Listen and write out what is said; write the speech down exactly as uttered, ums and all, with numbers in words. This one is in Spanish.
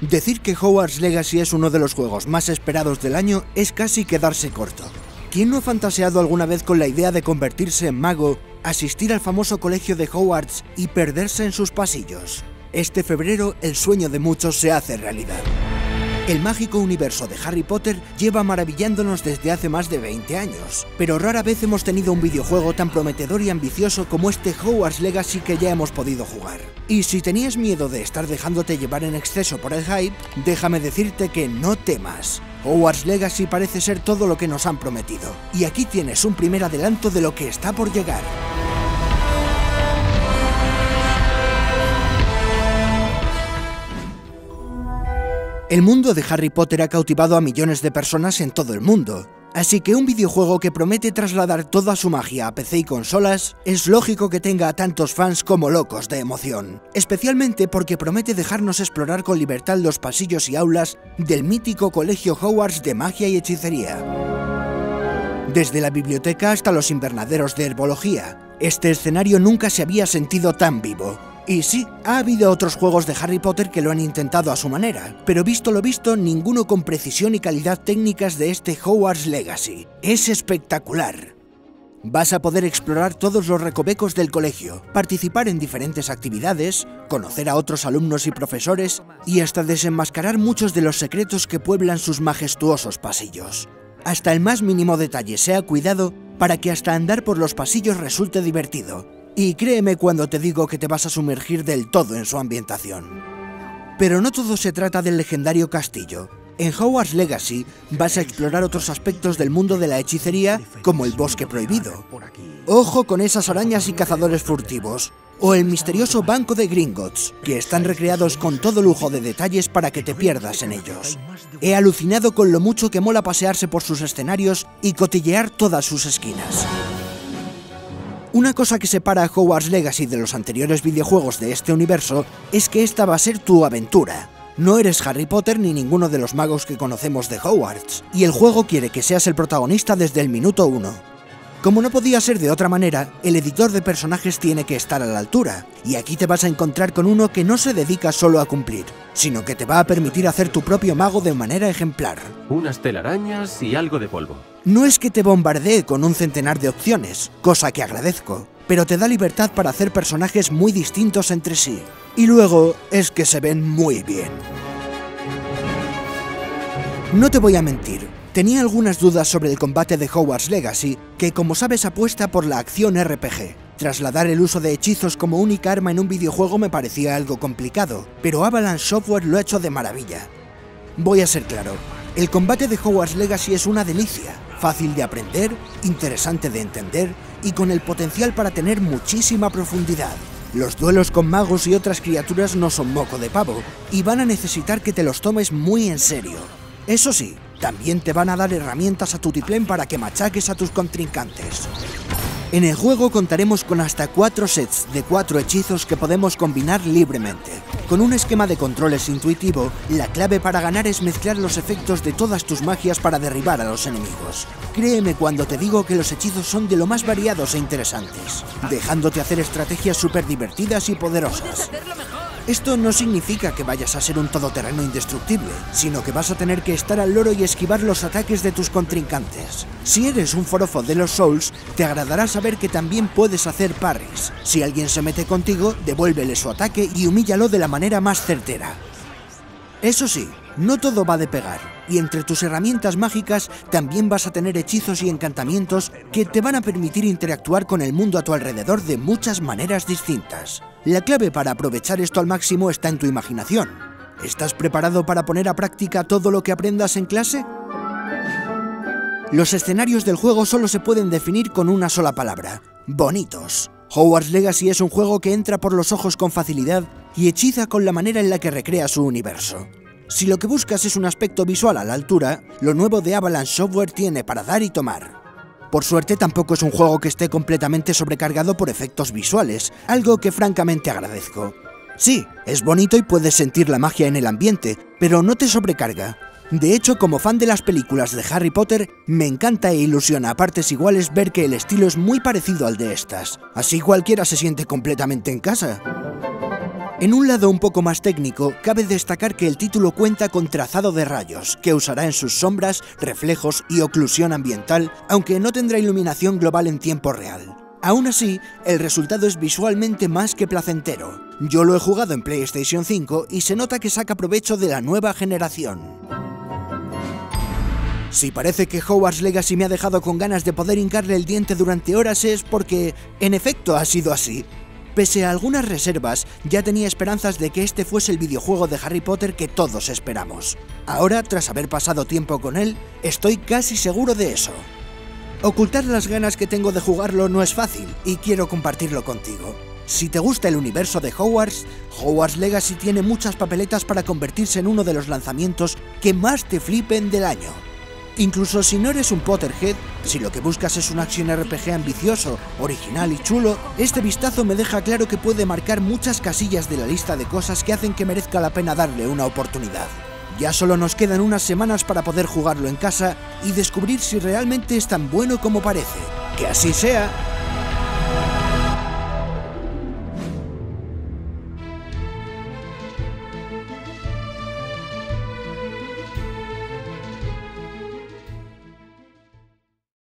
Decir que Hogwarts Legacy es uno de los juegos más esperados del año es casi quedarse corto. ¿Quién no ha fantaseado alguna vez con la idea de convertirse en mago, asistir al famoso colegio de Hogwarts y perderse en sus pasillos? Este febrero el sueño de muchos se hace realidad. El mágico universo de Harry Potter lleva maravillándonos desde hace más de veinte años, pero rara vez hemos tenido un videojuego tan prometedor y ambicioso como este Hogwarts Legacy que ya hemos podido jugar. Y si tenías miedo de estar dejándote llevar en exceso por el hype, déjame decirte que no temas. Hogwarts Legacy parece ser todo lo que nos han prometido, y aquí tienes un primer adelanto de lo que está por llegar. El mundo de Harry Potter ha cautivado a millones de personas en todo el mundo, así que un videojuego que promete trasladar toda su magia a P C y consolas es lógico que tenga a tantos fans como locos de emoción, especialmente porque promete dejarnos explorar con libertad los pasillos y aulas del mítico colegio Hogwarts de magia y hechicería. Desde la biblioteca hasta los invernaderos de herbología, este escenario nunca se había sentido tan vivo. Y sí, ha habido otros juegos de Harry Potter que lo han intentado a su manera, pero visto lo visto, ninguno con precisión y calidad técnicas de este Hogwarts Legacy. Es espectacular. Vas a poder explorar todos los recovecos del colegio, participar en diferentes actividades, conocer a otros alumnos y profesores, y hasta desenmascarar muchos de los secretos que pueblan sus majestuosos pasillos. Hasta el más mínimo detalle se ha cuidado para que hasta andar por los pasillos resulte divertido. Y créeme cuando te digo que te vas a sumergir del todo en su ambientación. Pero no todo se trata del legendario castillo. En Hogwarts Legacy vas a explorar otros aspectos del mundo de la hechicería, como el bosque prohibido. Ojo con esas arañas y cazadores furtivos, o el misterioso banco de Gringotts, que están recreados con todo lujo de detalles para que te pierdas en ellos. He alucinado con lo mucho que mola pasearse por sus escenarios y cotillear todas sus esquinas. Una cosa que separa a Hogwarts Legacy de los anteriores videojuegos de este universo es que esta va a ser tu aventura. No eres Harry Potter ni ninguno de los magos que conocemos de Hogwarts, y el juego quiere que seas el protagonista desde el minuto uno. Como no podía ser de otra manera, el editor de personajes tiene que estar a la altura, y aquí te vas a encontrar con uno que no se dedica solo a cumplir, sino que te va a permitir hacer tu propio mago de manera ejemplar. Unas telarañas y algo de polvo. No es que te bombardee con un centenar de opciones, cosa que agradezco, pero te da libertad para hacer personajes muy distintos entre sí. Y luego es que se ven muy bien. No te voy a mentir, tenía algunas dudas sobre el combate de Hogwarts Legacy, que como sabes apuesta por la acción R P G. Trasladar el uso de hechizos como única arma en un videojuego me parecía algo complicado, pero Avalanche Software lo ha hecho de maravilla. Voy a ser claro, el combate de Hogwarts Legacy es una delicia, fácil de aprender, interesante de entender y con el potencial para tener muchísima profundidad. Los duelos con magos y otras criaturas no son moco de pavo y van a necesitar que te los tomes muy en serio. Eso sí, también te van a dar herramientas a tutiplén para que machaques a tus contrincantes. En el juego contaremos con hasta cuatro sets de cuatro hechizos que podemos combinar libremente. Con un esquema de controles intuitivo, la clave para ganar es mezclar los efectos de todas tus magias para derribar a los enemigos. Créeme cuando te digo que los hechizos son de lo más variados e interesantes, dejándote hacer estrategias súper divertidas y poderosas. Esto no significa que vayas a ser un todoterreno indestructible, sino que vas a tener que estar al loro y esquivar los ataques de tus contrincantes. Si eres un forofo de los Souls, te agradará saber que también puedes hacer parries. Si alguien se mete contigo, devuélvele su ataque y humíllalo de la manera más certera. Eso sí, no todo va de pegar, y entre tus herramientas mágicas también vas a tener hechizos y encantamientos que te van a permitir interactuar con el mundo a tu alrededor de muchas maneras distintas. La clave para aprovechar esto al máximo está en tu imaginación. ¿Estás preparado para poner a práctica todo lo que aprendas en clase? Los escenarios del juego solo se pueden definir con una sola palabra: bonitos. Hogwarts Legacy es un juego que entra por los ojos con facilidad y hechiza con la manera en la que recrea su universo. Si lo que buscas es un aspecto visual a la altura, lo nuevo de Avalanche Software tiene para dar y tomar. Por suerte tampoco es un juego que esté completamente sobrecargado por efectos visuales, algo que francamente agradezco. Sí, es bonito y puedes sentir la magia en el ambiente, pero no te sobrecarga. De hecho, como fan de las películas de Harry Potter, me encanta e ilusiona a partes iguales ver que el estilo es muy parecido al de estas. Así cualquiera se siente completamente en casa. En un lado un poco más técnico, cabe destacar que el título cuenta con trazado de rayos, que usará en sus sombras, reflejos y oclusión ambiental, aunque no tendrá iluminación global en tiempo real. Aún así, el resultado es visualmente más que placentero. Yo lo he jugado en PlayStation cinco y se nota que saca provecho de la nueva generación. Si parece que Hogwarts Legacy me ha dejado con ganas de poder hincarle el diente durante horas es porque, en efecto, ha sido así. Pese a algunas reservas, ya tenía esperanzas de que este fuese el videojuego de Harry Potter que todos esperamos. Ahora, tras haber pasado tiempo con él, estoy casi seguro de eso. Ocultar las ganas que tengo de jugarlo no es fácil, y quiero compartirlo contigo. Si te gusta el universo de Hogwarts, Hogwarts Legacy tiene muchas papeletas para convertirse en uno de los lanzamientos que más te flipen del año. Incluso si no eres un Potterhead, si lo que buscas es un action R P G ambicioso, original y chulo, este vistazo me deja claro que puede marcar muchas casillas de la lista de cosas que hacen que merezca la pena darle una oportunidad. Ya solo nos quedan unas semanas para poder jugarlo en casa y descubrir si realmente es tan bueno como parece. ¡Que así sea!